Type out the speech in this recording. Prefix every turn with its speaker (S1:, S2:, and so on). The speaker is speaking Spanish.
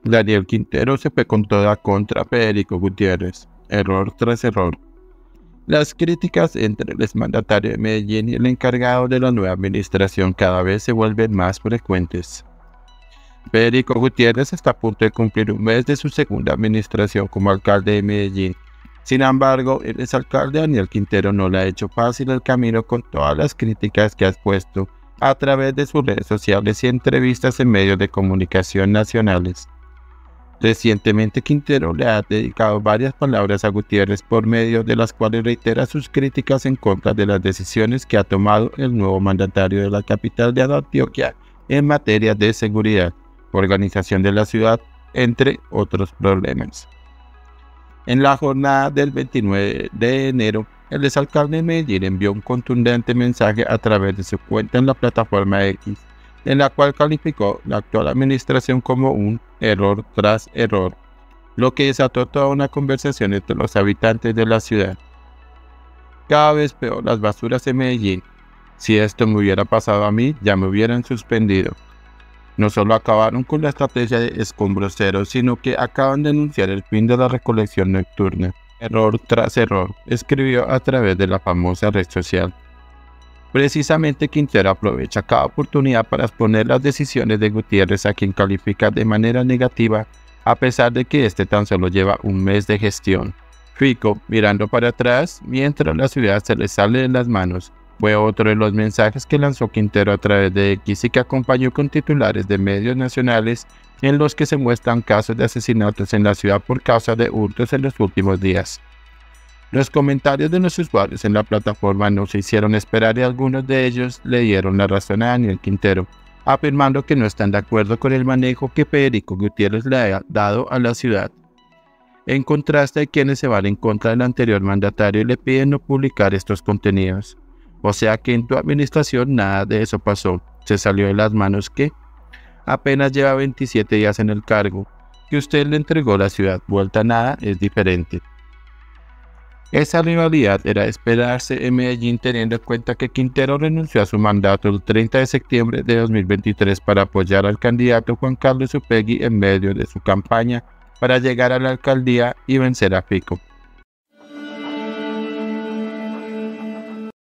S1: Daniel Quintero se fue con toda contra Federico Gutiérrez, error tras error. Las críticas entre el exmandatario de Medellín y el encargado de la nueva administración cada vez se vuelven más frecuentes. Federico Gutiérrez está a punto de cumplir un mes de su segunda administración como alcalde de Medellín. Sin embargo, el exalcalde Daniel Quintero no le ha hecho fácil el camino con todas las críticas que ha expuesto a través de sus redes sociales y entrevistas en medios de comunicación nacionales. Recientemente Quintero le ha dedicado varias palabras a Gutiérrez por medio de las cuales reitera sus críticas en contra de las decisiones que ha tomado el nuevo mandatario de la capital de Antioquia en materia de seguridad, organización de la ciudad, entre otros problemas. En la jornada del 29 de enero, el exalcalde de Medellín envió un contundente mensaje a través de su cuenta en la plataforma X, en la cual calificó la actual administración como un error tras error, lo que desató toda una conversación entre los habitantes de la ciudad. Cada vez peor las basuras en Medellín. Si esto me hubiera pasado a mí, ya me hubieran suspendido. No solo acabaron con la estrategia de escombros cero, sino que acaban de anunciar el fin de la recolección nocturna. Error tras error, escribió a través de la famosa red social. Precisamente Quintero aprovecha cada oportunidad para exponer las decisiones de Gutiérrez, a quien califica de manera negativa, a pesar de que este tan solo lleva un mes de gestión. Fico, mirando para atrás, mientras la ciudad se le sale de las manos, fue otro de los mensajes que lanzó Quintero a través de X y que acompañó con titulares de medios nacionales en los que se muestran casos de asesinatos en la ciudad por causa de hurtos en los últimos días. Los comentarios de los usuarios en la plataforma no se hicieron esperar y algunos de ellos le dieron la razón a Daniel Quintero, afirmando que no están de acuerdo con el manejo que Federico Gutiérrez le ha dado a la ciudad. En contraste, hay quienes se van en contra del anterior mandatario y le piden no publicar estos contenidos. O sea que en tu administración nada de eso pasó, se salió de las manos que apenas lleva 27 días en el cargo, que usted le entregó la ciudad, vuelta a nada es diferente. Esa rivalidad era de esperarse en Medellín, teniendo en cuenta que Quintero renunció a su mandato el 30 de septiembre de 2023 para apoyar al candidato Juan Carlos Upegui en medio de su campaña para llegar a la alcaldía y vencer a Fico.